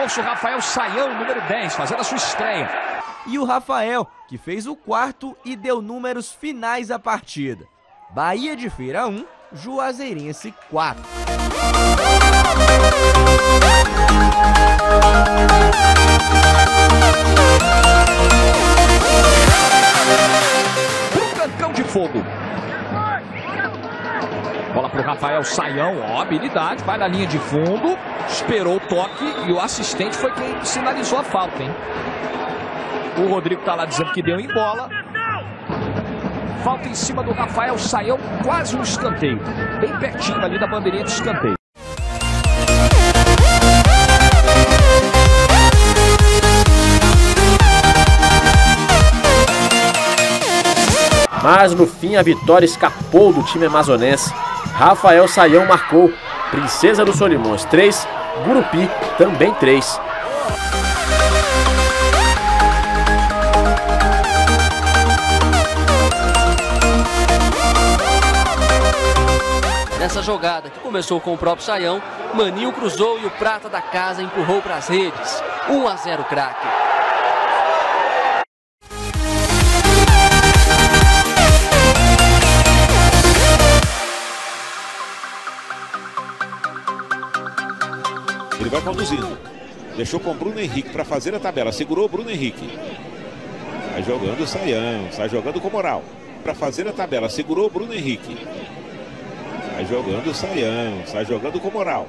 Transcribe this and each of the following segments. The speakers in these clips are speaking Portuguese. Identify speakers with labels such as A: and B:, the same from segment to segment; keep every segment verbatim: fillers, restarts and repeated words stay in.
A: nosso Rafael Saião, número dez, fazendo a sua estreia.
B: E o Rafael, que fez o quarto e deu números finais à partida. Bahia de Feira um, Juazeirense quatro.
A: Pro cancão de fogo. Bola pro Rafael Saião, ó, habilidade, vai na linha de fundo, esperou o toque e o assistente foi quem sinalizou a falta, hein? O Rodrigo tá lá dizendo que deu em bola. Falta em cima do Rafael Saião, quase um escanteio. Bem pertinho ali da bandeirinha de escanteio.
C: Mas no fim a vitória escapou do time amazonense. Rafael Saião marcou. Princesa dos Solimões três, Gurupi também três.
D: Nessa jogada que começou com o próprio Saião, Maninho cruzou e o prata da casa empurrou para as redes. um a zero craque.
E: Ele vai conduzindo. Deixou com o Bruno Henrique para fazer a tabela. Segurou o Bruno Henrique. Sai jogando o Saião. Sai jogando com moral. Para fazer a tabela. Segurou o Bruno Henrique. Sai jogando o Saião. Sai jogando com moral.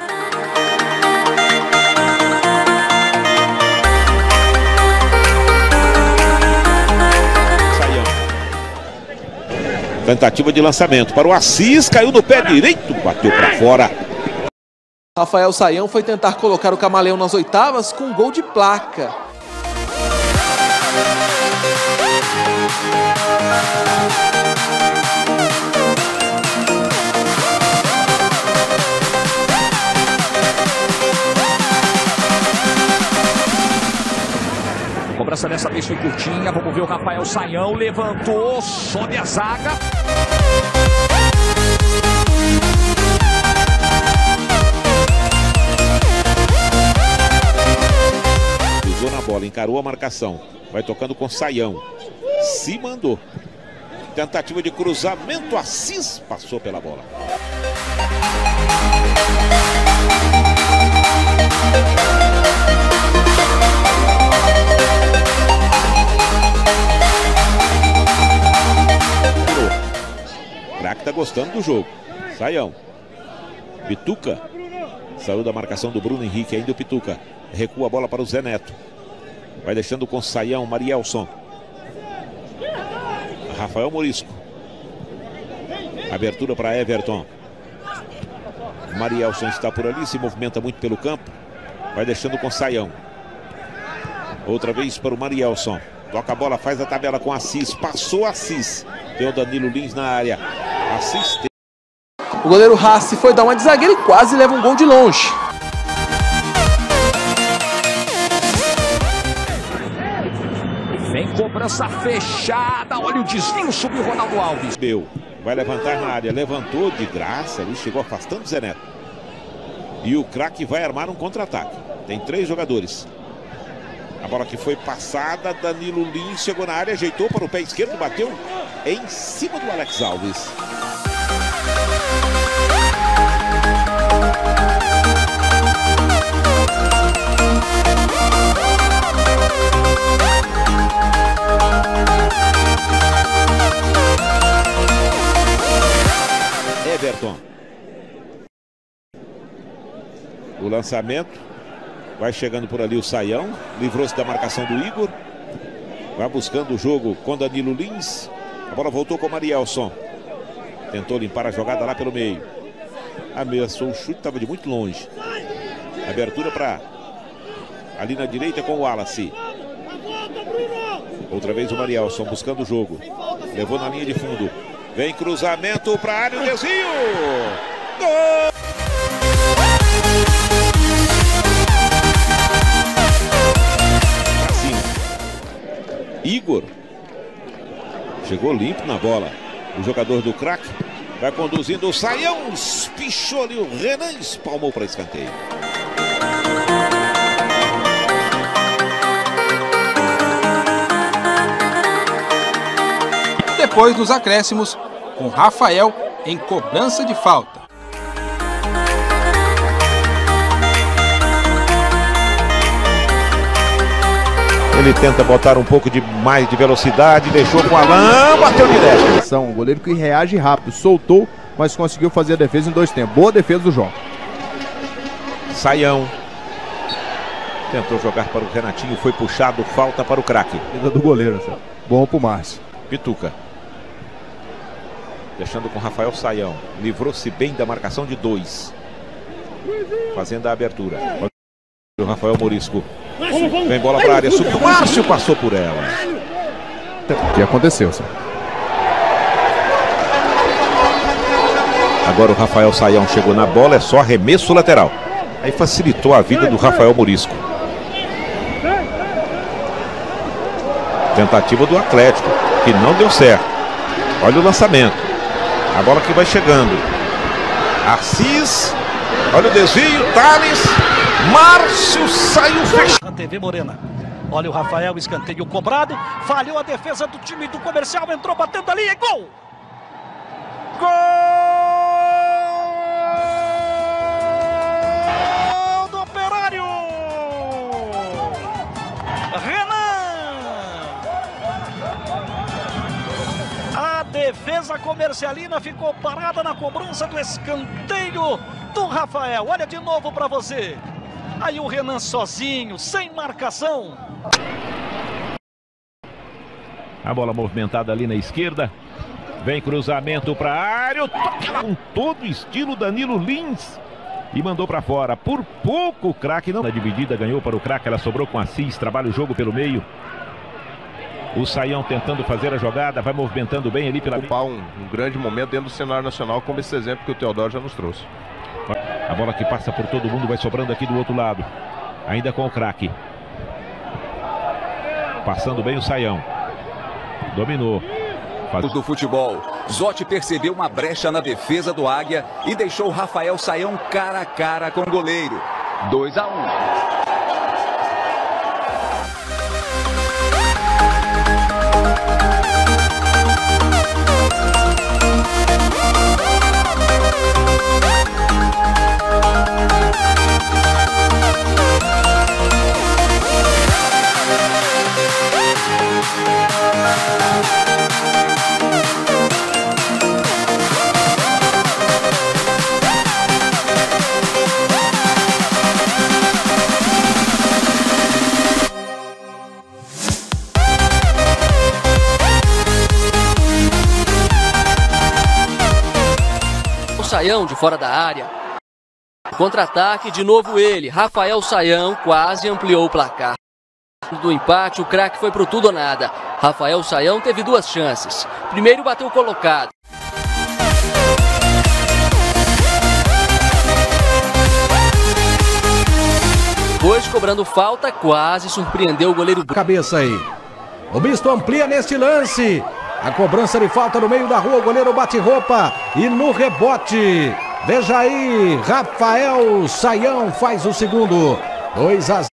E: Saião. Tentativa de lançamento para o Assis. Caiu no pé direito. Bateu para fora.
F: Rafael Saião foi tentar colocar o Camaleão nas oitavas com um gol de placa.
A: A cobrança dessa vez foi curtinha. Vamos ver o Rafael Saião. Levantou, sobe a zaga.
E: Na bola, encarou a marcação, vai tocando com Saião, se mandou, tentativa de cruzamento, Assis passou pela bola. O craque tá gostando do jogo. Saião, Pituca saiu da marcação do Bruno Henrique, ainda o Pituca recua a bola para o Zé Neto. Vai deixando com Saião, Marielson. Rafael Morisco. Abertura para Everton. Marielson está por ali, se movimenta muito pelo campo. Vai deixando com Saião. Outra vez para o Marielson. Toca a bola, faz a tabela com Assis. Passou Assis. Tem o Danilo Lins na área. Assis.
F: O goleiro Rassi foi dar uma de zagueiro e quase leva um gol de longe.
A: Vem cobrança fechada, olha o desvio, subiu o Ronaldo Alves.
E: Meu, vai levantar na área, levantou de graça, ele chegou afastando o Zé Neto. E o craque vai armar um contra-ataque. Tem três jogadores. A bola que foi passada, Danilo Lins chegou na área, ajeitou para o pé esquerdo, bateu em cima do Alex Alves. Everton. O lançamento. Vai chegando por ali o Saião. Livrou-se da marcação do Igor. Vai buscando o jogo com Danilo Lins. A bola voltou com o Marielson. Tentou limpar a jogada lá pelo meio. Ameaçou o chute, estava de muito longe. Abertura para ali na direita com o Wallace. Outra vez o Marielson buscando o jogo. Levou na linha de fundo. Vem cruzamento para a área, o desvio. Gol! Assim. Igor. Chegou limpo na bola. O jogador do craque vai conduzindo o Saião. Espichou ali o Renan, espalmou para escanteio.
G: depois, nos acréscimos, com Rafael em cobrança de falta.
E: Ele tenta botar um pouco de mais de velocidade, deixou com o Alain, bateu direto.
H: Um goleiro que reage rápido, soltou, mas conseguiu fazer a defesa em dois tempos. Boa defesa do João.
E: Saião. Tentou jogar para o Renatinho, foi puxado, falta para o craque.
H: Defesa do goleiro, assim. Bom pro Márcio.
E: Pituca. Deixando com Rafael Saião. Livrou-se bem da marcação de dois. Fazendo a abertura. O Rafael Morisco. Vem bola para a área, subiu o Márcio, passou por ela.
H: O que aconteceu, senhor?
E: Agora o Rafael Saião chegou na bola, é só arremesso lateral. Aí facilitou a vida do Rafael Morisco. Tentativa do Atlético, que não deu certo. Olha o lançamento. A bola que vai chegando. Assis. Olha o desvio, Thales. Márcio saiu fechado.
I: T V Morena. Olha o Rafael, escanteio cobrado. Falhou a defesa do time do Comercial. Entrou batendo ali. É gol! Gol do Operário! Renan! A defesa comercialina ficou parada na cobrança do escanteio do Rafael. Olha de novo para você. Aí o Renan sozinho, sem marcação.
J: A bola movimentada ali na esquerda. Vem cruzamento para a área. Toca com todo estilo Danilo Lins. E mandou para fora. Por pouco o craque não. Na dividida ganhou para o craque. Ela sobrou com Assis. Trabalha o jogo pelo meio. O Saião tentando fazer a jogada. Vai movimentando bem ali pela...
H: Ocupar um, um grande momento dentro do cenário nacional, como esse exemplo que o Teodoro já nos trouxe.
J: A bola que passa por todo mundo vai sobrando aqui do outro lado. Ainda com o craque. Passando bem o Saião. Dominou.
K: Faz... do futebol. Zotti percebeu uma brecha na defesa do Águia e deixou o Rafael Saião cara a cara com o goleiro. dois a um.
D: Saião de fora da área. Contra-ataque, de novo ele, Rafael Saião, quase ampliou o placar. Do empate, o craque foi pro tudo ou nada. Rafael Saião teve duas chances. Primeiro bateu colocado. Depois, cobrando falta, quase surpreendeu o goleiro.
L: Cabeça aí. O misto amplia neste lance. A cobrança de falta no meio da rua, o goleiro bate roupa e no rebote. Veja aí, Rafael Saião faz o segundo. dois a zero.